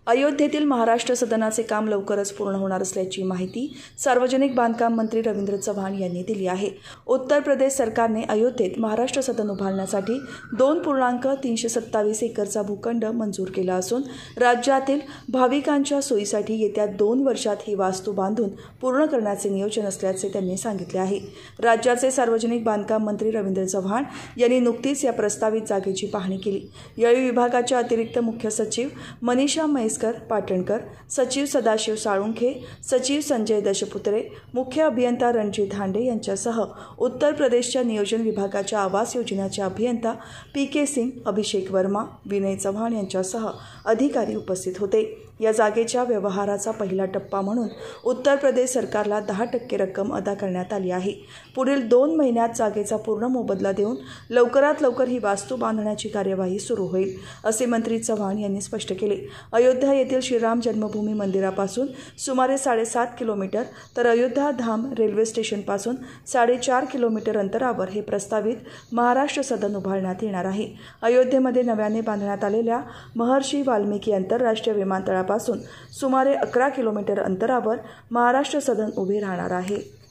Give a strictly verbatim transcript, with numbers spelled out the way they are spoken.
अयोध्येतील महाराष्ट्र सदनाचे काम लवकरच पूर्ण होणार असल्याची माहिती सार्वजनिक बांधकाम मंत्री रवींद्र चव्हाण यांनी दिली आहे। उत्तर प्रदेश सरकारने अयोध्येत महाराष्ट्र सदन उभारण्यासाठी दोन पूर्णांक तीनशे सत्तावीस एकरचा भूखंड मंजूर केला असून राज्यातील भाविकांच्या सोयीसाठी येत्या दोन वर्षात ही वास्तू बांधून पूर्ण करण्याचे नियोजन असल्याचे त्यांनी सांगितले आहे। राज्याचे सार्वजनिक बांधकाम मंत्री रवींद्र चव्हाण यांनी नुकतीच या प्रस्तावित जागेची पाहणी केली। यावेळी विभागाच्या अतिरिक्त मुख्य सचिव मनीषा पाटणकर, सचिव सदाशिव साळुंखे, सचिव संजय दशपुत्रे, मुख्य अभियंता रणजित हांडे यांच्यासह उत्तर प्रदेशच्या नियोजन विभागाच्या आवास योजनेचे अभियंता पी के सिंग, अभिषेक वर्मा, विनय चव्हाण यांच्यासह अधिकारी उपस्थित होते। या जागेच्या व्यवहाराचा पहिला टप्पा म्हणून उत्तर प्रदेश सरकारला दहा टक्के रक्कम अदा करण्यात आली आहे। पुढील दोन महिन्यात जागेचा पूर्ण मोबदला देऊन लवकरात लवकर ही वास्तू बांधण्याची कार्यवाही सुरू होईल, असे मंत्री चव्हाण यांनी स्पष्ट केले। अयोध्या येथील श्रीराम जन्मभूमी मंदिरापासून सुमारे साडेसात किलोमीटर तर अयोध्या धाम रेल्वे स्टेशनपासून साडेचार किलोमीटर अंतरावर हे प्रस्तावित महाराष्ट्र सदन उभारण्यात येणार आहे। अयोध्येमध्ये नव्याने बांधण्यात आलेल्या महर्षी वाल्मिकी आंतरराष्ट्रीय विमानतळापासून सुमारे अकरा किलोमीटर अंतरावर महाराष्ट्र सदन उभे राहणार आहे।